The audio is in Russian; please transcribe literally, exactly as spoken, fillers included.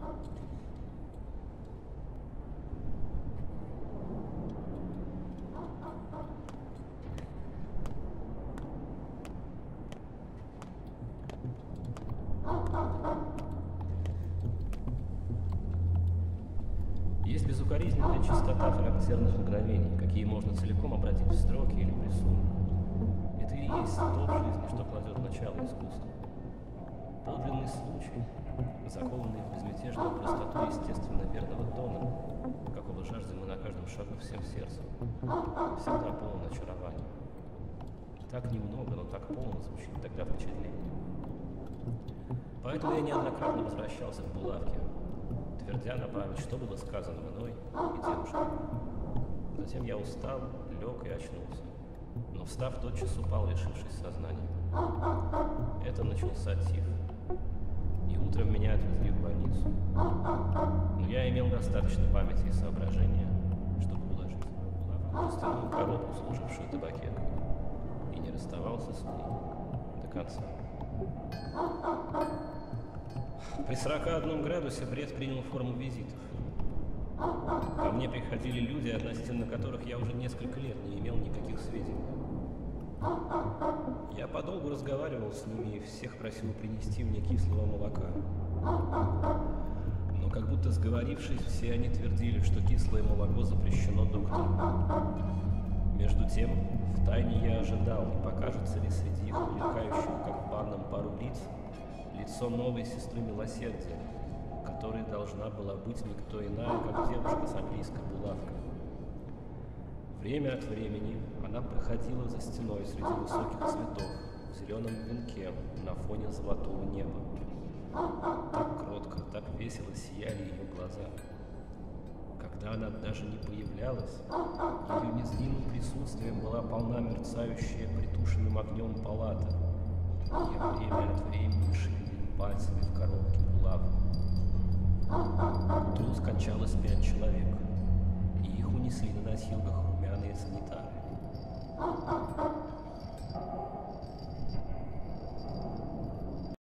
Есть безукоризненная чистота характерных мгновений, какие можно целиком обратить в строки или в рисунок. Это и есть то в жизни, что кладет начало искусству. Подлинный случай, закованный в безмятежную простоту естественно верного тона, какого жаждем мы на каждом шагу всем сердцем, всегда полон очарования. Так немного, но так полно звучит тогда впечатление. Поэтому я неоднократно возвращался к булавке, твердя на память, что было сказано мной и девушкой. Затем я устал, лег и очнулся, но встав, тотчас упал, лишившись сознания. Это начался тиф, и утром меня отвезли в больницу. Но я имел достаточно памяти и соображения, чтобы уложить булавку в жестяную коробку, служившую табакеркой, и не расставался с ней до конца. При сорока одном градусе бред принял форму визитов. Ко мне приходили люди, относительно которых я уже несколько лет не имел никаких сведений. Я подолгу разговаривал с ними и всех просил принести мне кислого молока. Но как будто сговорившись, все они твердили, что кислое молоко запрещено доктором. Между тем, втайне я ожидал, не покажется ли среди их мелькающих, как в банном пару лиц, лицо новой сестры милосердия, которой должна была быть никто иная, как девушка с английской булавкой. Время от времени она проходила за стеной среди высоких цветов, в зеленом венке на фоне золотого неба. Так кротко, так весело сияли ее глаза. Когда она даже не появлялась, ее незримым присутствием была полна мерцающая притушенным огнем палата. Я время от времени шевелил пальцами в коробке булавку. К утру скончалось пять человек, и их унесли на носилках румяные санитары.